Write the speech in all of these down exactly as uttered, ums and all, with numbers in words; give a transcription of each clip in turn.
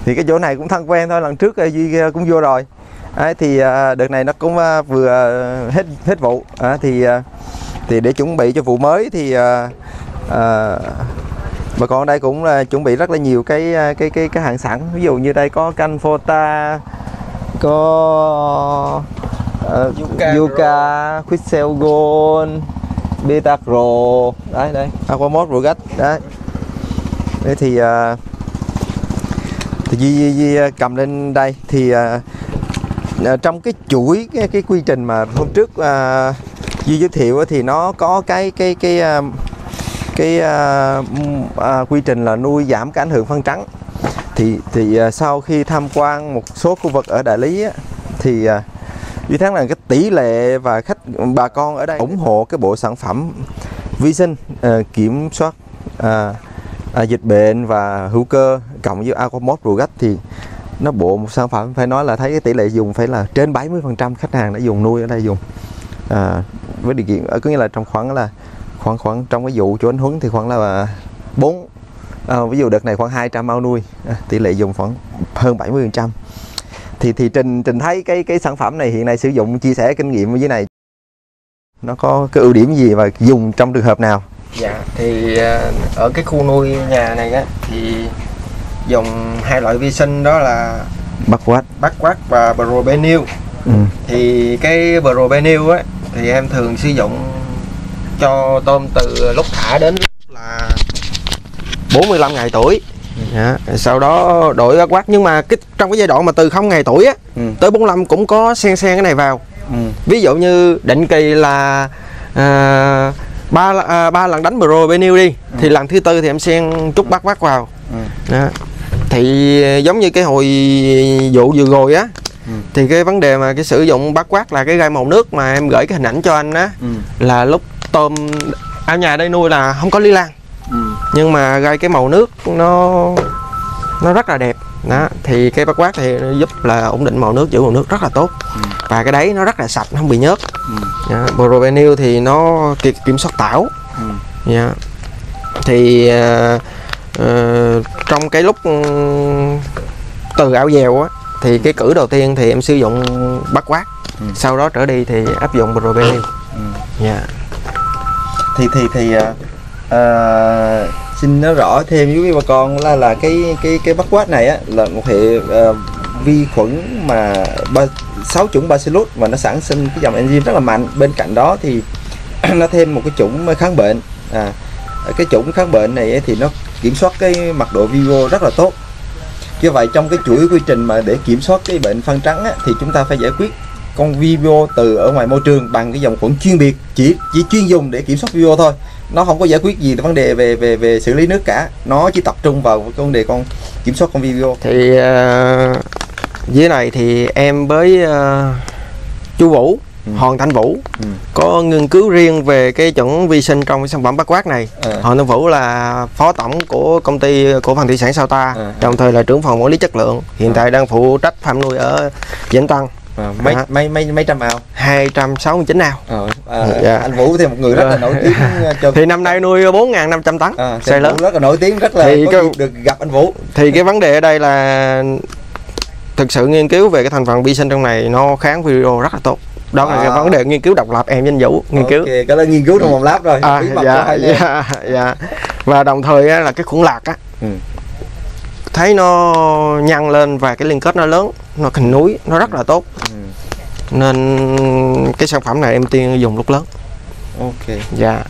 Thì cái chỗ này cũng thân quen thôi, lần trước Duy cũng vô rồi. Đấy, thì đợt này nó cũng vừa hết hết vụ. À, thì thì để chuẩn bị cho vụ mới thì à, bà con ở đây cũng là chuẩn bị rất là nhiều cái cái cái cái hàng sẵn. Ví dụ như đây có canh Fota, có uh, Yuka, Yuka Quixel Gold, Beta Pro, đấy đây Aquamod Rugat đấy. Đấy thì uh, thì Duy, Duy, Duy cầm lên đây thì uh, trong cái chuỗi cái, cái quy trình mà hôm trước uh, Duy giới thiệu thì nó có cái cái cái uh, cái uh, uh, quy trình là nuôi giảm cái ảnh hưởng phân trắng. Thì thì uh, sau khi tham quan một số khu vực ở Đại Lý á, thì uh, Duy thấy là cái tỷ lệ và khách bà con ở đây ủng hộ cái bộ sản phẩm vi sinh uh, kiểm soát uh, uh, dịch bệnh và hữu cơ cộng với Aquamod Rugat thì nó bộ một sản phẩm phải nói là thấy cái tỷ lệ dùng phải là trên bảy mươi phần trăm khách hàng đã dùng nuôi ở đây dùng à, với điều kiện có nghĩa là trong khoảng là khoảng khoảng trong cái vụ chỗ anh Huấn thì khoảng là bốn à, ví dụ đợt này khoảng hai trăm ao nuôi à, tỷ lệ dùng khoảng hơn bảy mươi phần trăm. Thì thì Trình Trình thấy cái cái sản phẩm này hiện nay sử dụng chia sẻ kinh nghiệm với này nó có cái ưu điểm gì và dùng trong trường hợp nào? Dạ thì ở cái khu nuôi nhà này á thì dùng hai loại vi sinh đó là Bacquat, Bacquat và Probenil. Ừ. Thì cái Probenil á thì em thường sử dụng cho tôm từ lúc thả đến lúc là bốn mươi lăm ngày tuổi. Dạ. Sau đó đổi Bacquat, nhưng mà cái trong cái giai đoạn mà từ không ngày tuổi á ừ. tới bốn mươi lăm cũng có xen xen cái này vào. Ừ. Ví dụ như định kỳ là à, ba à, ba lần đánh Probenil đi, ừ. thì lần thứ tư thì em xen chút Bacquat vào. Ừ. Đó. Thì giống như cái hồi vụ vừa rồi á, ừ. thì cái vấn đề mà cái sử dụng Bacquat là cái gai màu nước mà em gửi cái hình ảnh cho anh á, ừ. là lúc tôm ao nhà đây nuôi là không có lý lan, ừ. nhưng mà gai cái màu nước nó nó rất là đẹp đó. Thì cái Bacquat thì giúp là ổn định màu nước, giữ màu nước rất là tốt, ừ. và cái đấy nó rất là sạch, không bị nhớt. ừ. Probenil thì nó kiểm soát tảo. ừ. yeah. Thì uh, Uh, trong cái lúc um, từ ao dèo á thì cái cử đầu tiên thì em sử dụng Bacquat, ừ. sau đó trở đi thì áp dụng Probenil. ừ. yeah. Thì thì thì uh, uh, xin nói rõ thêm với bà con là là cái cái cái Bacquat này á là một hệ uh, vi khuẩn mà ba, sáu chủng Bacillus và nó sản sinh cái dòng enzyme rất là mạnh. Bên cạnh đó thì nó thêm một cái chủng kháng bệnh. À, cái chủng kháng bệnh này thì nó kiểm soát cái mật độ vivo rất là tốt. Như vậy trong cái chuỗi quy trình mà để kiểm soát cái bệnh phân trắng á, thì chúng ta phải giải quyết con vivo từ ở ngoài môi trường bằng cái dòng khuẩn chuyên biệt, chỉ chỉ chuyên dùng để kiểm soát vivo thôi. Nó không có giải quyết gì vấn đề về về về xử lý nước cả. Nó chỉ tập trung vào cái vấn đề con kiểm soát con vivo. Thì uh, dưới này thì em với uh, chú Vũ, ừ. Hoàng Thanh Vũ, ừ. có nghiên cứu riêng về cái chuẩn vi sinh trong cái sản phẩm Bacquat này. à. Hoàng Thanh Vũ là phó tổng của công ty cổ phần thủy sản Sao Ta, à. đồng thời là trưởng phòng quản lý chất lượng, hiện à. tại đang phụ trách farm nuôi ở Vĩnh Tân. à, mấy, à. mấy mấy mấy trăm ao? hai trăm sáu mươi chín ao. à, à, dạ. Anh Vũ thì một người rất là nổi tiếng cho... thì năm nay nuôi bốn nghìn năm trăm tấn, à, size lớn, rất là nổi tiếng, rất là thì có cái... được gặp anh Vũ. Thì cái vấn đề ở đây là thực sự nghiên cứu về cái thành phần vi sinh trong này nó kháng virio rất là tốt. Đó là à. cái vấn đề nghiên cứu độc lập em với anh Vũ nghiên okay, cứu. Cái đó nghiên cứu trong phòng lab rồi. À, dạ, dạ, dạ. Và đồng thời á, là cái khuẩn lạc á, ừ. thấy nó nhăn lên và cái liên kết nó lớn, nó hình núi, nó rất là tốt. ừ. Nên cái sản phẩm này em tiên dùng lúc lớn. Ok. Dạ.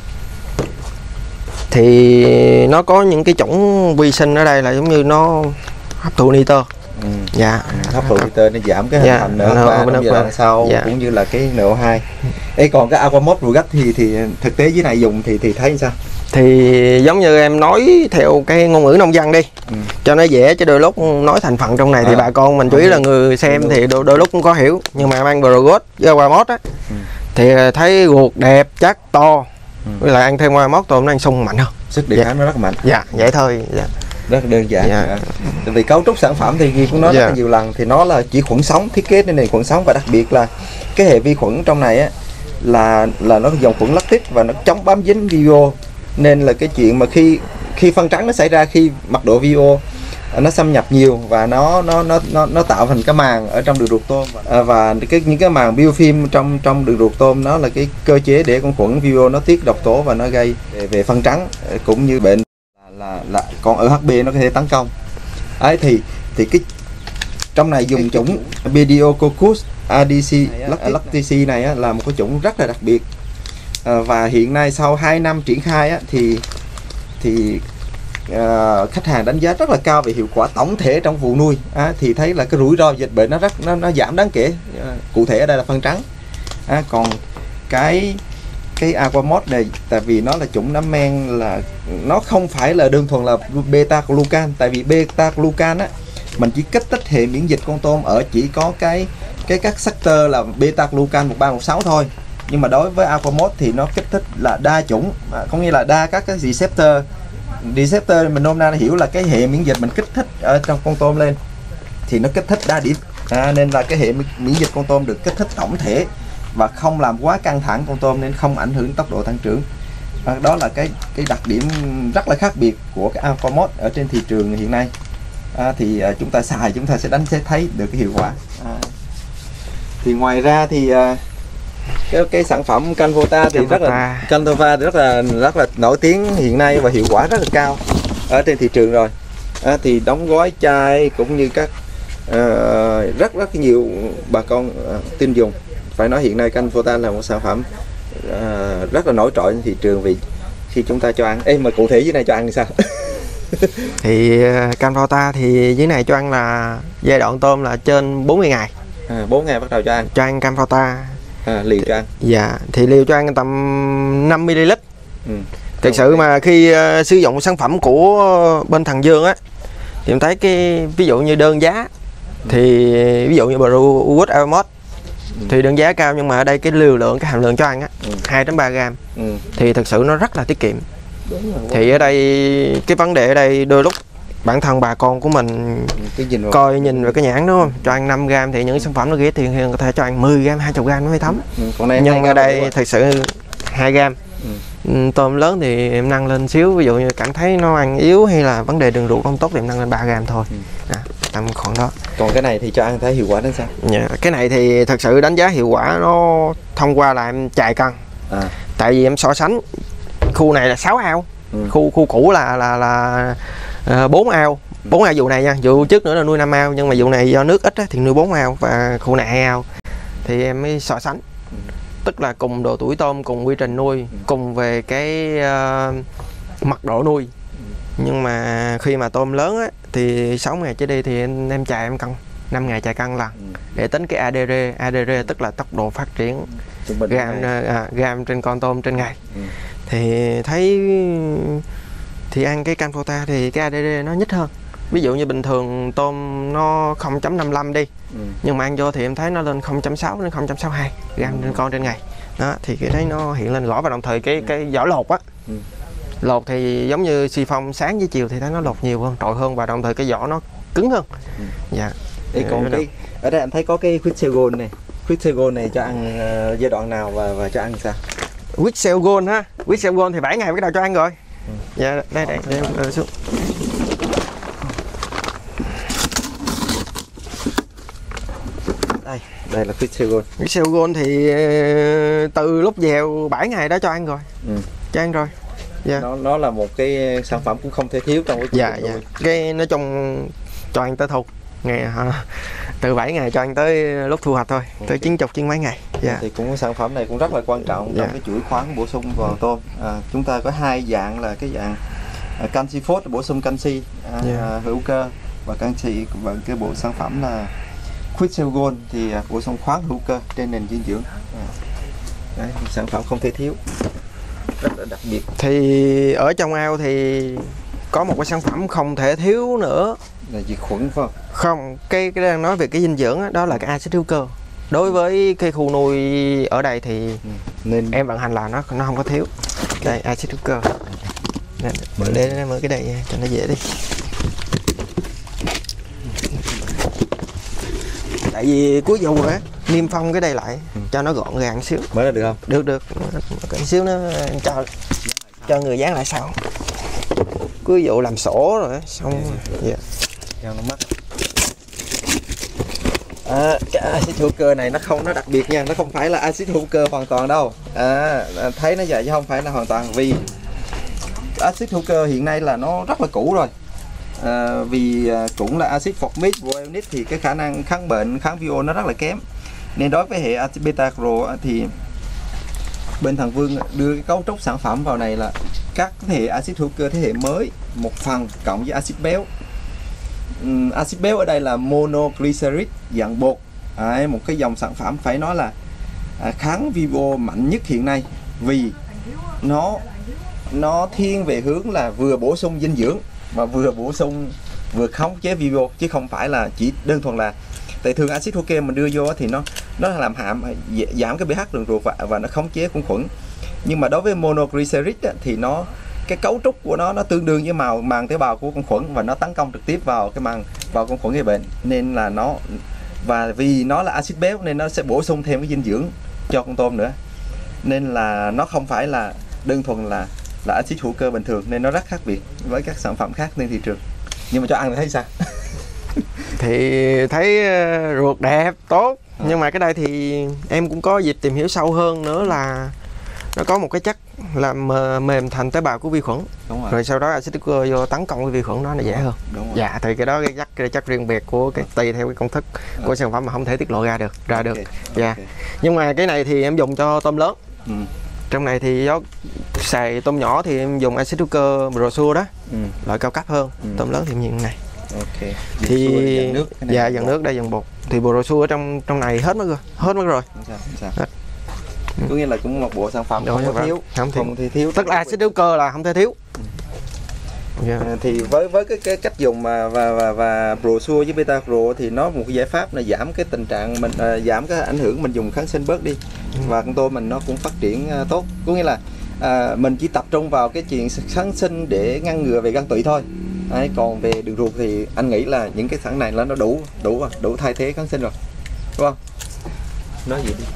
Thì nó có những cái chủng vi sinh ở đây là giống như nó hấp thụ nitơ. Ừ. Dạ. Hấp thụ nitơ nó giảm cái hình dạ. thành nợ ba trong giai đoạn sau, dạ. cũng như là cái en o hai. Ê, còn cái Aquamod Rugat thì thì thực tế dưới này dùng thì thì thấy sao? Thì giống như em nói theo cái ngôn ngữ nông dân đi, ừ. cho nó dễ, chứ đôi lúc nói thành phần trong này à. thì bà con mình chủ yếu là người xem thì đôi, đôi lúc cũng có hiểu, nhưng mà mang Progot với Aquamod á ừ. thì thấy ruột đẹp, chắc, to, ừ. với lại ăn thêm Aquamod tôm nó ăn sung mạnh hơn, sức đề kháng nó rất mạnh. Dạ, vậy thôi. Dạ. Rất đơn giản. Dạ. À. Vì cấu trúc sản phẩm thì Ghi cũng nói dạ. rất là nhiều lần, thì nó là chỉ khuẩn sống, thiết kế nên này khuẩn sống, và đặc biệt là cái hệ vi khuẩn trong này á là là nó dòng khuẩn lactic và nó chống bám dính vivo, nên là cái chuyện mà khi khi phân trắng nó xảy ra khi mật độ vivo nó xâm nhập nhiều và nó nó nó nó nó tạo thành cái màng ở trong đường ruột tôm, à, và cái những cái màng biofilm trong trong đường ruột tôm nó là cái cơ chế để con khuẩn vibrio nó tiết độc tố và nó gây về, về phân trắng cũng như bệnh là, là, là còn ở hát bê nó có thể tấn công ấy. thì thì cái trong này dùng chủng Pediococcus adisi lactici này á, là một cái chủng rất là đặc biệt, à, và hiện nay sau hai năm triển khai á, thì thì uh, khách hàng đánh giá rất là cao về hiệu quả tổng thể trong vụ nuôi, à, thì thấy là cái rủi ro dịch bệnh nó rất nó, nó giảm đáng kể, à, cụ thể ở đây là phân trắng, à, còn cái cái Aquamod này tại vì nó là chủng nấm men là nó không phải là đơn thuần là beta glucan, tại vì beta glucan á mình chỉ kích thích hệ miễn dịch con tôm ở chỉ có cái cái các sector là beta glucan một ba một sáu thôi, nhưng mà đối với Aquamod thì nó kích thích là đa chủng, à, có nghĩa là đa các cái receptor receptor mình nôm na hiểu là cái hệ miễn dịch mình kích thích ở trong con tôm lên thì nó kích thích đa điểm, à, nên là cái hệ miễn dịch con tôm được kích thích tổng thể và không làm quá căng thẳng con tôm nên không ảnh hưởng tốc độ tăng trưởng, à, đó là cái cái đặc điểm rất là khác biệt của cái Aquamod ở trên thị trường hiện nay, à, thì à, chúng ta xài chúng ta sẽ đánh sẽ thấy được cái hiệu quả, à, thì ngoài ra thì à, cái cái sản phẩm Canvota thì rất là Canvota rất là rất là nổi tiếng hiện nay và hiệu quả rất là cao ở trên thị trường rồi, à, thì đóng gói chai cũng như các uh, rất rất nhiều bà con uh, tin dùng. Phải nói hiện nay Canvota là một sản phẩm uh, rất là nổi trội trên thị trường vì khi chúng ta cho ăn. Ê, mà cụ thể dưới này cho ăn thì sao? Thì Canvota thì dưới này cho ăn là giai đoạn tôm là trên bốn mươi ngày, à, bốn ngày bắt đầu cho ăn cho ăn Canvota. À, liều cho ăn. Dạ, thì liều cho ăn tầm năm mi li lít. Ừ. Thực sự mà khi uh, sử dụng sản phẩm của bên Thần Dương á thì em thấy cái ví dụ như đơn giá, ừ, thì ví dụ như Bluewood Aquamod, ừ, thì đơn giá cao nhưng mà ở đây cái liều lượng, cái hàm lượng cho ăn á, ừ, hai đến ba gram, ừ, thì thực sự nó rất là tiết kiệm. Thì ở đây cái vấn đề ở đây đôi lúc bản thân bà con của mình cái nhìn coi nhìn về cái nhãn đúng không, cho ăn năm gram thì những sản phẩm nó ghé tiền thì có thể cho ăn mười gram, hai mươi gram nó mới thấm, ừ, còn đây nhưng ở đây thật sự hai gram, ừ, tôm lớn thì em nâng lên xíu, ví dụ như cảm thấy nó ăn yếu hay là vấn đề đường ruột không tốt thì em nâng lên ba gram thôi, ừ, à, tầm khoảng đó. Còn cái này thì cho ăn thấy hiệu quả đến sao? Yeah, cái này thì thật sự đánh giá hiệu quả nó thông qua là em chài cân, à, tại vì em so sánh khu này là sáu ao, ừ, khu khu cũ là là là bốn uh, ao, bốn ao vụ này nha, vụ trước nữa là nuôi năm ao nhưng mà vụ này do nước ít á, thì nuôi bốn ao và khu này hai ao, thì em mới so sánh, ừ, tức là cùng độ tuổi tôm, cùng quy trình nuôi, ừ, cùng về cái uh, mật độ nuôi, ừ, nhưng mà khi mà tôm lớn á thì sáu ngày trở đi thì em, em chài em cân năm ngày chài cân lần, ừ, để tính cái a đê rê, a đê rê tức là tốc độ phát triển, ừ, gram à, gram trên con tôm trên ngày, ừ, thì thấy thì ăn cái Canvota thì cái a đê rê nó nhích hơn. Ví dụ như bình thường tôm nó không chấm năm lăm đi, ừ, nhưng mà ăn vô thì em thấy nó lên không chấm sáu đến không chấm sáu hai gram, ừ, trên con trên ngày. Đó thì cái thấy nó hiện lên rõ và đồng thời cái, ừ, cái vỏ lột á, ừ, lột thì giống như xi phong sáng với chiều thì thấy nó lột nhiều hơn, trội hơn và đồng thời cái vỏ nó cứng hơn, ừ, dạ. Để còn cái ở đây anh thấy có cái Quixel Gold này, Quixel Gold này cho ăn uh, giai đoạn nào và và cho ăn sao? Quixel Gold ha, Quixel Gold thì bảy ngày bắt đầu cho ăn rồi. Ừ. Dạ đây đây để em xuống. Đây, đây là Quixel Gold. Quixel Gold thì từ lúc dèo bảy ngày đó cho ăn rồi. Ừ. Cho ăn rồi. Dạ. Nó nó là một cái sản phẩm cũng không thể thiếu trong cái dạ dạ. Cái nói chung cho ăn tới thu. Ngày từ bảy ngày cho ăn tới lúc thu hoạch thôi, okay, tới chín chục chín mấy ngày. Dạ. Thì cũng sản phẩm này cũng rất là quan trọng, dạ, trong cái chuỗi khoáng bổ sung vào tôm. À, chúng ta có hai dạng là cái dạng uh, canxi phốt bổ sung canxi, uh, dạ, hữu cơ, và canxi và cái bộ sản phẩm là Quixel Gold thì uh, bổ sung khoáng hữu cơ trên nền dinh dưỡng. À. Đấy, sản phẩm không thể thiếu, rất là đặc biệt. Thì ở trong ao thì có một cái sản phẩm không thể thiếu nữa là diệt khuẩn phải không? Không, cái cái đang nói về cái dinh dưỡng đó, đó là cái axit hữu cơ. Đối với cái khu nuôi ở đây thì ừ, nên em vận hành là nó nó không có thiếu. Đây axit hữu cơ. Đây, mở để mở cái đây cho nó dễ đi. Tại vì cuối vụ á niêm phong cái đây lại, ừ, cho nó gọn gàng xíu. Mở ra được không? Được được. Cái xíu nó cho cho người dán lại sau. Cuối vụ làm sổ rồi xong. Yeah. dao nó mắc. À, cái axit hữu cơ này nó không, nó đặc biệt nha, nó không phải là axit hữu cơ hoàn toàn đâu. À, thấy nó vậy chứ không phải là hoàn toàn, vì axit hữu cơ hiện nay là nó rất là cũ rồi. À, vì cũng là axit formic, voronil thì cái khả năng kháng bệnh, kháng viô nó rất là kém. Nên đối với hệ axit beta-caro thì bên thằng Vương đưa cái cấu trúc sản phẩm vào này là các thế hệ axit hữu cơ thế hệ mới một phần cộng với axit béo. Um, axit béo ở đây là monoglycerid dạng bột. À, một cái dòng sản phẩm phải nói là à, kháng vivo mạnh nhất hiện nay, vì nó nó thiên về hướng là vừa bổ sung dinh dưỡng mà vừa bổ sung vừa khống chế vivo, chứ không phải là chỉ đơn thuần là tại thường axit hữu cơ mình đưa vô thì nó nó làm hạm giảm cái pH đường ruột và, và nó khống chế khuẩn khuẩn. Nhưng mà đối với monoglycerid thì nó cái cấu trúc của nó nó tương đương với màu màng tế bào của con khuẩn và nó tấn công trực tiếp vào cái màng vào con khuẩn gây bệnh, nên là nó, và vì nó là axit béo nên nó sẽ bổ sung thêm cái dinh dưỡng cho con tôm nữa, nên là nó không phải là đơn thuần là là axit hữu cơ bình thường, nên nó rất khác biệt với các sản phẩm khác trên thị trường. Nhưng mà cho ăn thì thấy sao? Thì thấy ruột đẹp tốt, à. Nhưng mà cái đây thì em cũng có dịp tìm hiểu sâu hơn nữa là nó có một cái chất làm mềm thành tế bào của vi khuẩn. Đúng rồi. Rồi sau đó axit hữu cơ vô tấn công cái vi khuẩn đó nó dễ hơn. Đúng rồi. Dạ, thì cái đó cái chất cái chất riêng biệt của cái tùy theo cái công thức à. Của sản phẩm mà không thể tiết lộ ra được ra okay. được. Dạ. Okay. Nhưng mà cái này thì em dùng cho tôm lớn. Ừ. Trong này thì gió xài tôm nhỏ thì em dùng axit hữu cơ brochure đó, ừ. Loại cao cấp hơn. Ừ. Tôm lớn thì em dùng này. Ok. Thì dàn nước, dạ dàn nước đây dàn bột. Thì brochure ở trong trong này hết mất rồi, hết mất rồi. Sao? Sao? Hết. Có nghĩa là cũng một bộ sản phẩm không có thiếu, không, không thể thiếu. Tức là axit hữu cơ là không thể thiếu. Ừ. Yeah. À, thì với với cái, cái cách dùng mà và và và brochure với beta-caro thì nó một cái giải pháp là giảm cái tình trạng mình à, giảm cái ảnh hưởng mình dùng kháng sinh bớt đi, ừ. Và con tôm mình nó cũng phát triển à, tốt. Có nghĩa là à, mình chỉ tập trung vào cái chuyện kháng sinh để ngăn ngừa về gan tụy thôi. Đấy, còn về đường ruột thì anh nghĩ là những cái sản này là nó đủ đủ đủ thay thế kháng sinh rồi, đúng không? Nói gì đi.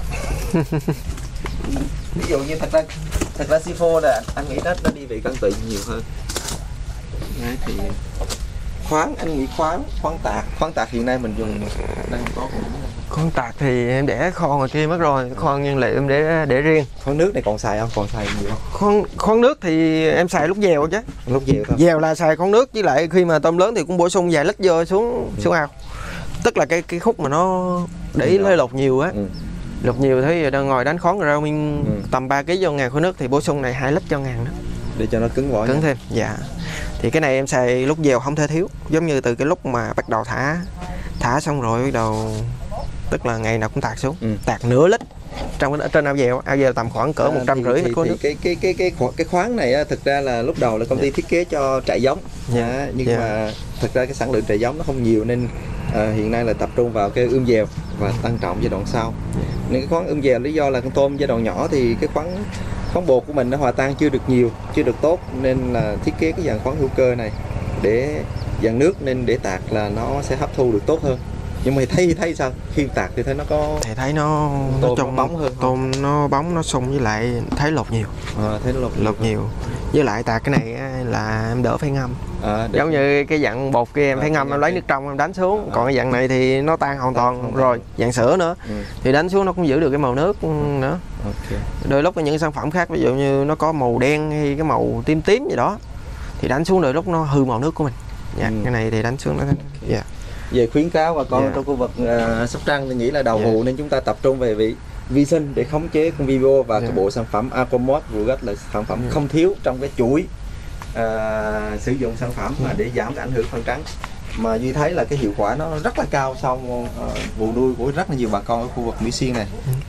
Ví dụ như thật ra thật ra xê bốn là anh nghĩ nó nó đi về gan tụy nhiều hơn. Đấy, thì khoáng, anh nghĩ khoáng khoáng tạc khoáng tạc hiện nay mình dùng đang có khoáng tạc thì em để kho ngoài kia mất rồi, kho nguyên liệu em để để riêng. Khoáng nước này còn xài không, còn xài nhiều không? Khoáng khoáng nước thì em xài lúc dèo chứ, lúc dèo thôi. Dèo là xài khoáng nước, với lại khi mà tôm lớn thì cũng bổ sung vài lít vô xuống ừ. xuống ao. Tức là cái cái khúc mà nó để ý hơi lột nhiều á, ừ. Lột nhiều thế đang ngồi đánh khoáng rau mình ừ. tầm ba ký vô ngàn khối nước thì bổ sung này hai lít cho ngàn đó. Để cho nó cứng vỏ. Cứng thêm, dạ. Thì cái này em xài lúc dèo không thể thiếu, giống như từ cái lúc mà bắt đầu thả thả xong rồi bắt đầu, tức là ngày nào cũng tạt xuống, ừ. Tạt nửa lít trong cái trên ao dèo, ao dèo tầm khoảng cỡ một trăm rưỡi mét khối nước. Cái cái cái cái cái khoáng này á, thực ra là lúc đầu là công ty thiết kế cho trại giống, yeah. À, nhưng yeah. mà thực ra cái sản lượng trại giống nó không nhiều nên à, hiện nay là tập trung vào cái ươm dèo và tăng trọng giai đoạn sau. Yeah. Nên cái khoáng ươm dèo lý do là con tôm giai đoạn nhỏ thì cái khoáng khoáng bột của mình nó hòa tan chưa được nhiều, chưa được tốt, nên là thiết kế cái dạng khoáng hữu cơ này để dạng nước, nên để tạc là nó sẽ hấp thu được tốt hơn. Nhưng mà thấy thấy sao khi tạc thì thấy nó có thì thấy nó tôm nó trong nó bóng hơn, tôm nó bóng nó sung, với lại thấy lột nhiều, à, thấy nó lột, lột nhiều. nhiều với lại tạc cái này là em đỡ phải ngâm, à, giống như cái dạng bột kia em à, phải ngâm em lấy nước trong em đánh xuống, à, còn cái dạng này thì nó tan hoàn toàn hoàn rồi toàn. Dạng sữa nữa, ừ. Thì đánh xuống nó cũng giữ được cái màu nước nữa. Okay. Đôi lúc những sản phẩm khác ví dụ như nó có màu đen hay cái màu tím tím gì đó thì đánh xuống đôi lúc nó hư màu nước của mình. Dạ, ừ. Cái này thì đánh xuống nó okay. Dạ. Về khuyến cáo bà con, yeah. trong khu vực uh, Sóc Trăng thì nghĩ là đầu yeah. vụ nên chúng ta tập trung về vị vi sinh để khống chế con vivo, và yeah. cái bộ sản phẩm Aquamod Rugat là sản phẩm yeah. không thiếu trong cái chuỗi uh, sử dụng sản phẩm mà để giảm cái ảnh hưởng phân trắng, mà Duy thấy là cái hiệu quả nó rất là cao sau uh, vụ nuôi của rất là nhiều bà con ở khu vực Mỹ Xuyên này.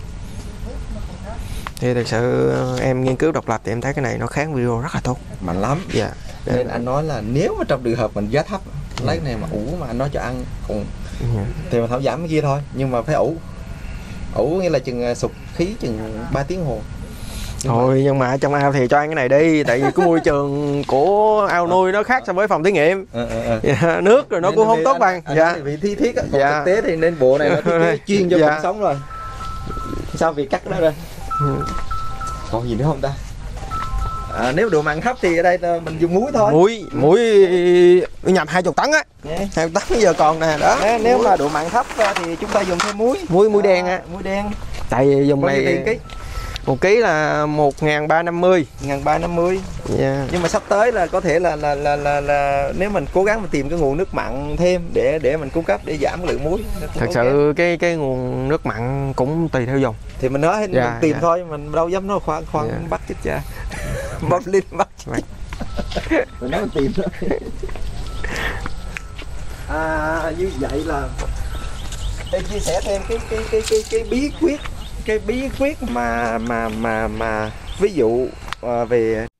Thì thực sự em nghiên cứu độc lập thì em thấy cái này nó kháng vivo rất là tốt, mạnh lắm. Dạ. Yeah. Nên yeah. anh nói là nếu mà trong trường hợp mình giá thấp lấy cái này mà ủ mà anh nói cho ăn còn yeah. thì mà thảo giảm cái kia thôi, nhưng mà phải ủ ủ nghĩa là chừng sụp khí chừng ba tiếng hồ. Nhưng thôi mà... nhưng mà trong ao thì cho ăn cái này đi, tại vì cái môi trường của ao nuôi nó khác so với phòng thí nghiệm. À, à, à. Dạ, nước rồi nó nên cũng không tốt bằng. Dạ. Vì thi thiết á, còn dạ. thực tế thì nên bộ này nó thiết kế chuyên cho dạ. cuộc sống rồi. Sao việc cắt đó rồi? Còn gì nữa không ta? À, nếu độ mặn thấp thì ở đây mình dùng muối thôi. Muối, muối nhập hai chục tấn á. Yeah. hai chục tấn giờ còn nè đó. Nếu, nếu mà độ mặn thấp thì chúng ta dùng thêm muối. Muối muối đen á. Muối đen. Tại vì dùng Bao nhiêu này tiền ký? một ký là một ngàn ba trăm năm mươi. một ngàn ba trăm năm mươi. Yeah. Nhưng mà sắp tới là có thể là là là là, là nếu mình cố gắng mình tìm cái nguồn nước mặn thêm để để mình cung cấp để giảm lượng muối. Thật sự cái cái nguồn nước mặn cũng tùy theo dùng. Thì mình nói Dạ, mình tìm dạ. thôi, mình đâu dám nói khoan khoan Dạ. bắt chết cha. Bóp lên bắt. Mình nói mình tìm thôi. À, như vậy là em chia sẻ thêm cái cái cái cái cái bí quyết cái bí quyết mà mà mà mà ví dụ à, về